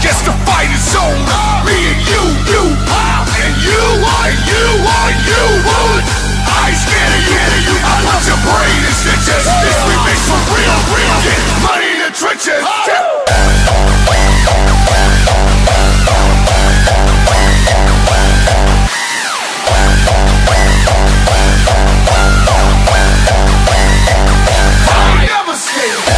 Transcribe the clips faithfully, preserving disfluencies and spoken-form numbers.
guess the fight is over. Me and you, you, and you, and you, and you, would. I ain't scared of you, you. I punch your brain in stitches. This remix for real, real. Get money in the trenches. I never scared.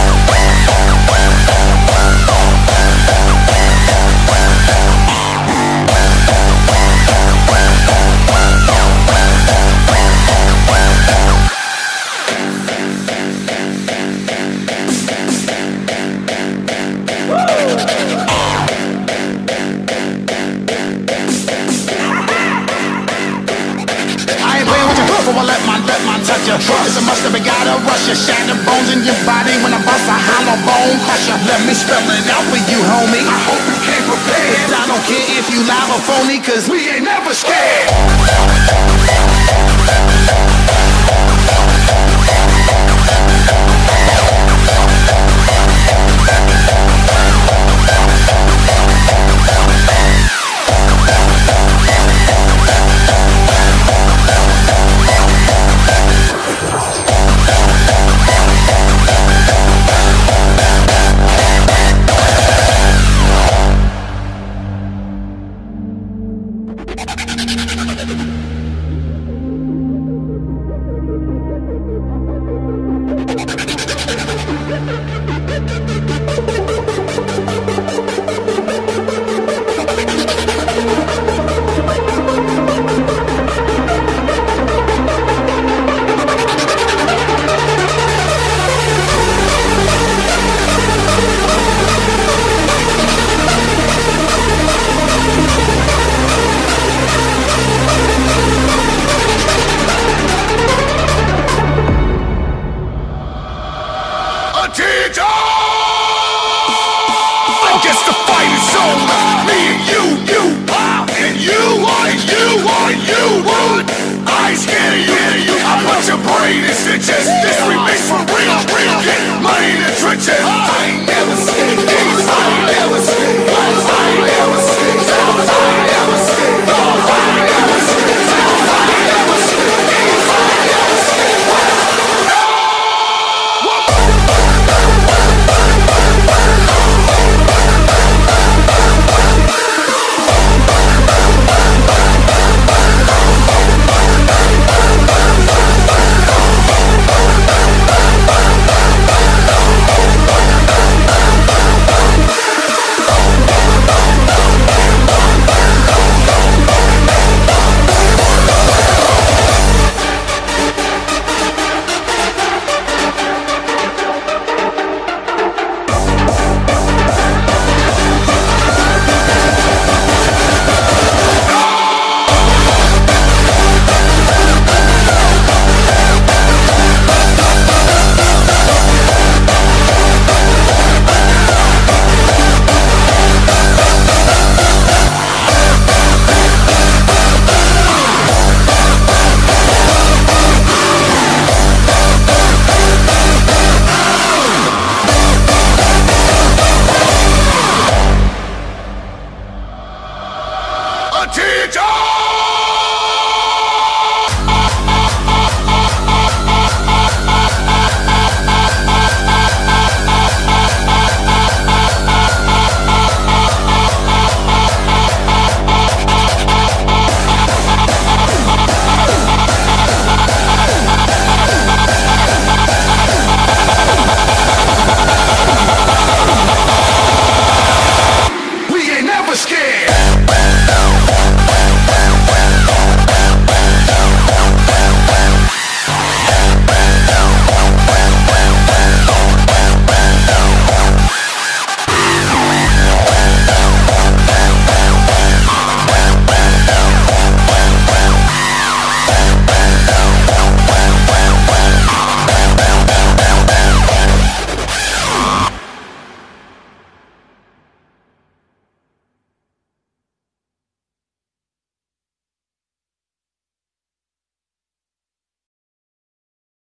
It's a must have gotta rush you. Shatter bones in your body when I bust a hollow bone crusher. Let me spell it out for you, homie. I hope you came prepared. I don't care if you live or phony, cause we ain't never scared. I guess the fight is over. Me and you, you, and you, and you, and you, would. I ain't scared of you, I punch your brain in stitches. This remix for real, real. Get